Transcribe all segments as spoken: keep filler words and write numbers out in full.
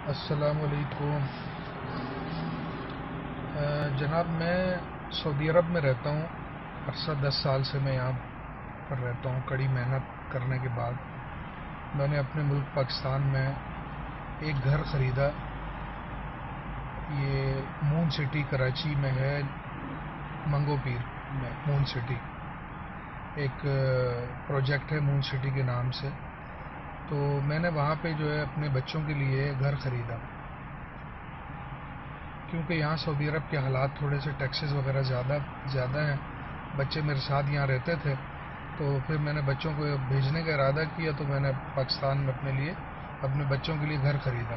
السلام علیکم جناب، میں سعودی عرب میں رہتا ہوں۔ عرصہ دس سال سے میں یہاں پر رہتا ہوں۔ کڑی محنت کرنے کے بعد میں نے اپنے ملک پاکستان میں ایک گھر خریدا۔ یہ مون سٹی کراچی میں ہے، منگو پیر میں مون سٹی ایک پروجیکٹ ہے مون سٹی کے نام سے۔ تو میں نے وہاں پہ جو ہے اپنے بچوں کے لیے گھر خریدا، کیونکہ یہاں سعودی عرب کے حالات تھوڑے سے ٹیکسز وغیرہ زیادہ زیادہ ہیں۔ بچے میرے ساتھ یہاں رہتے تھے، تو پھر میں نے بچوں کو بھیجنے کا ارادہ کیا، تو میں نے پاکستان میں اپنے لیے اپنے بچوں کے لیے گھر خریدا۔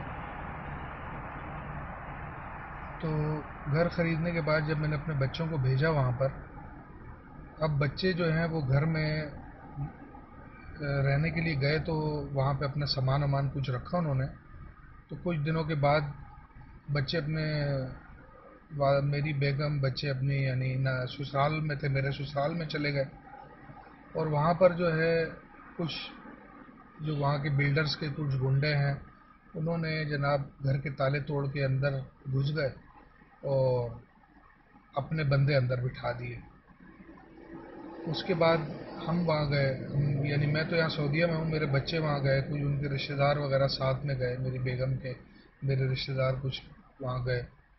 تو گھر خریدنے کے بعد جب میں نے اپنے بچوں کو بھیجا وہاں پر، اب بچے جو ہیں وہ گھر میں رہنے کے لیے گئے، تو وہاں پہ اپنا سامان وامان کچھ رکھا انہوں نے۔ تو کچھ دنوں کے بعد بچے اپنے میری بیگم بچے اپنی یعنی نہ سسرال میں تھے، میرے سسرال میں چلے گئے، اور وہاں پر جو ہے کچھ جو وہاں کے بلڈرز کے کچھ گنڈے ہیں، انہوں نے جناب گھر کے تالے توڑ کے اندر گھس گئے اور اپنے بندے اندر بٹھا دیے۔ اس کے بعد ہم وہاں گئے، ہم یعنی میں تو یہاں سعودیہ میں ہوں، میرے بچے وہاں گئے، کچھ ان کے رشتہ دار وغیرہ ساتھ میں گئے، میری بیگم کے میرے رشتہ دار کچھ وہاں گئے۔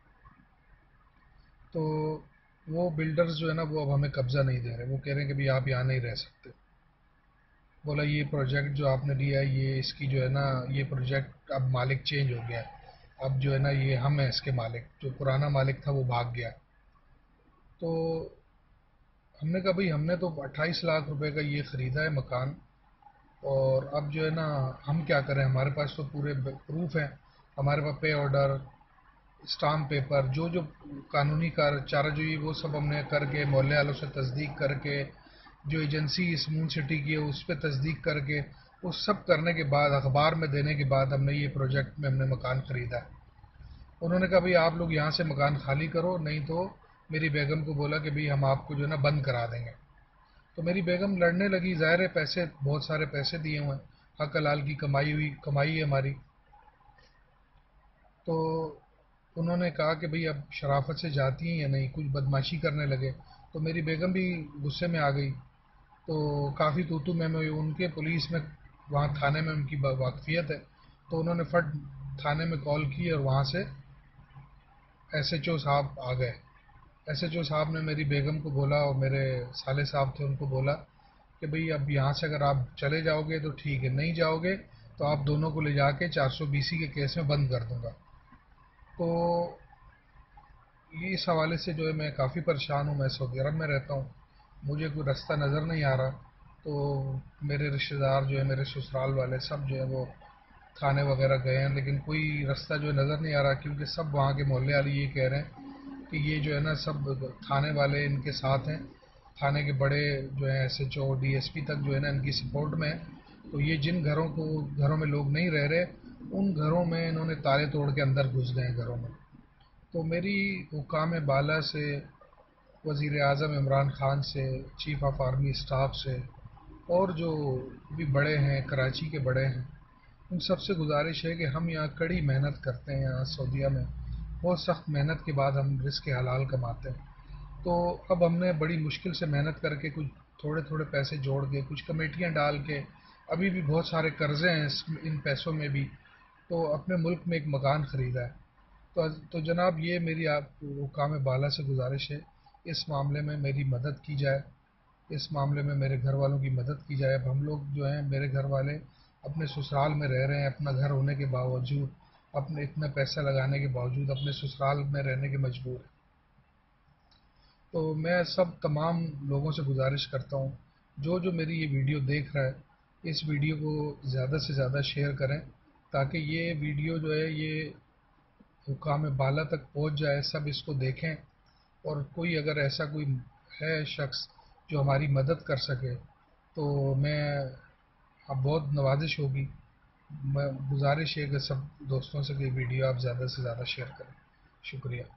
تو وہ بلڈرز جو ہے نا وہ اب ہمیں قبضہ نہیں دے رہے، وہ کہہ رہے ہیں کہ بھی آپ یہاں نہیں رہ سکتے۔ بولا یہ پروجیکٹ جو آپ نے لیا ہے، یہ اس کی جو ہے نا یہ پروجیکٹ اب مالک چینج ہو گیا ہے، اب جو ہے نا یہ ہم ہیں اس کے مالک، جو پرانا مالک تھا وہ بھاگ گیا۔ تو ہم نے کہا بھائی ہم نے تو اٹھائیس لاکھ روپے کا یہ خریدا ہے مکان، اور اب جو ہے نا ہم کیا کریں، ہمارے پاس تو پورے پروف ہیں، ہمارے پاس پے آرڈر، اسٹامپ پیپر، جو جو قانونی کار چارہ جوئی وہ سب ہم نے کر کے محلے والوں سے تصدیق کر کے، جو ایجنسی اس مون سٹی کی ہے اس پہ تصدیق کر کے، وہ سب کرنے کے بعد اخبار میں دینے کے بعد ہم نے یہ پروجیکٹ میں ہم نے مکان خریدا ہے۔ انہوں نے کہا بھئی آپ لوگ یہاں سے مکان خالی کرو، نہیں تو میری بیگم کو بولا کہ بھئی ہم آپ کو جو ہے نا بند کرا دیں گے۔ تو میری بیگم لڑنے لگی، ظاہر ہے پیسے بہت سارے پیسے دیے ہوئے ہیں، حق حلال کی کمائی ہوئی کمائی ہے ہماری۔ تو انہوں نے کہا کہ بھئی اب شرافت سے جاتی ہیں یا نہیں، کچھ بدماشی کرنے لگے۔ تو میری بیگم بھی غصے میں آ گئی، تو کافی تو تو میں میں ان کے پولیس میں وہاں تھانے میں ان کی واقفیت ہے، تو انہوں نے فٹ تھانے میں کال کی اور وہاں سے ایس ایچ او صاحب آ گئے۔ ایس ایچ او صاحب نے میری بیگم کو بولا، اور میرے سالے صاحب تھے ان کو بولا کہ بھئی اب یہاں سے اگر آپ چلے جاؤ گے تو ٹھیک ہے، نہیں جاؤ گے تو آپ دونوں کو لے جا کے چار سو بیسی کے کیس میں بند کر دوں گا۔ تو یہ اس حوالے سے جو ہے میں کافی پریشان ہوں، میں سعودی عرب میں رہتا ہوں، مجھے کوئی رستہ نظر نہیں آ رہا۔ تو میرے رشتہ دار جو ہے میرے سسرال والے سب جو ہے وہ تھانے وغیرہ گئے ہیں، لیکن کوئی رستہ جو ہے نظر نہیں آ رہا، کیونکہ سب وہاں کے محلے والے یہ کہہ رہے ہیں کہ یہ جو ہے نا سب تھانے والے ان کے ساتھ ہیں، تھانے کے بڑے جو ہیں S H O D S P تک جو ہے نا ان کی سپورٹ میں ہے۔ تو یہ جن گھروں کو گھروں میں لوگ نہیں رہ رہے، ان گھروں میں انہوں نے تالے توڑ کے اندر گھس گئے ہیں گھروں میں۔ تو میری حکام بالا سے، وزیر اعظم عمران خان سے، چیف آف آرمی اسٹاف سے، اور جو بھی بڑے ہیں کراچی کے بڑے ہیں، ان سب سے گزارش ہے کہ ہم یہاں کڑی محنت کرتے ہیں، یہاں سعودیہ میں بہت سخت محنت کے بعد ہم رزق حلال کماتے ہیں۔ تو اب ہم نے بڑی مشکل سے محنت کر کے کچھ تھوڑے تھوڑے پیسے جوڑ کے کچھ کمیٹیاں ڈال کے، ابھی بھی بہت سارے قرضے ہیں ان پیسوں میں بھی، تو اپنے ملک میں ایک مکان خریدا ہے۔ تو تو جناب یہ میری آپ حکام بالا سے گزارش ہے، اس معاملے میں میری مدد کی جائے، اس معاملے میں میرے گھر والوں کی مدد کی جائے۔ اب ہم لوگ جو ہیں میرے گھر والے اپنے سسرال میں رہ رہے ہیں، اپنا گھر ہونے کے باوجود، اپنے اتنا پیسہ لگانے کے باوجود اپنے سسرال میں رہنے کے مجبور ہیں۔ تو میں سب تمام لوگوں سے گزارش کرتا ہوں، جو جو میری یہ ویڈیو دیکھ رہا ہے، اس ویڈیو کو زیادہ سے زیادہ شیئر کریں، تاکہ یہ ویڈیو جو ہے یہ حکام بالا تک پہنچ جائے، سب اس کو دیکھیں، اور کوئی اگر ایسا کوئی ہے شخص جو ہماری مدد کر سکے تو میں اب بہت نوازش ہوگی، میں گزارش ہے کہ سب دوستوں سے کہ ویڈیو آپ زیادہ سے زیادہ شیئر کریں۔ شکریہ۔